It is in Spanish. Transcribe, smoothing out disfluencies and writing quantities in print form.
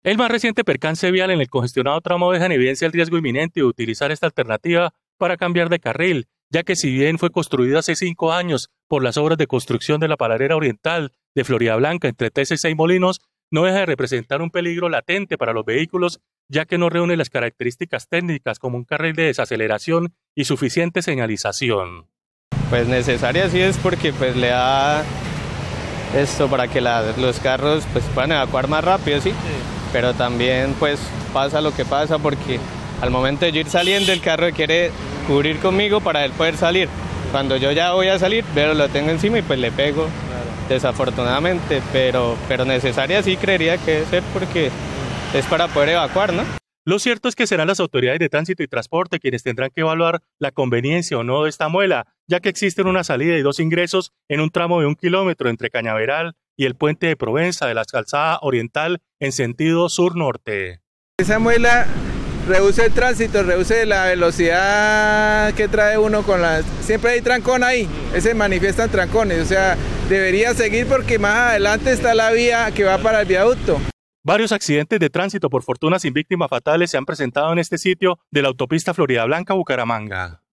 El más reciente percance vial en el congestionado tramo deja en evidencia el riesgo inminente de utilizar esta alternativa para cambiar de carril, ya que si bien fue construido hace 5 años por las obras de construcción de la paradera oriental de Floridablanca entre Tesa y Seis Molinos, no deja de representar un peligro latente para los vehículos, ya que no reúne las características técnicas como un carril de desaceleración y suficiente señalización. Pues necesaria sí es porque pues le da esto para que los carros pues puedan evacuar más rápido, ¿sí? Pero también pues pasa lo que pasa porque al momento de yo ir saliendo el carro quiere cubrir conmigo para él poder salir. Cuando yo ya voy a salir, pero lo tengo encima y pues le pego, desafortunadamente, pero necesaria sí creería que debe ser porque es para poder evacuar, ¿no? Lo cierto es que serán las autoridades de tránsito y transporte quienes tendrán que evaluar la conveniencia o no de esta muela, ya que existen una salida y 2 ingresos en un tramo de 1 kilómetro entre Cañaveral y el puente de Provenza de la calzada oriental en sentido sur-norte. Esa muela reduce el tránsito, reduce la velocidad que trae uno con las... Siempre hay trancón ahí, se manifiestan trancones, o sea, debería seguir porque más adelante está la vía que va para el viaducto. Varios accidentes de tránsito, por fortuna sin víctimas fatales, se han presentado en este sitio de la autopista Floridablanca-Bucaramanga.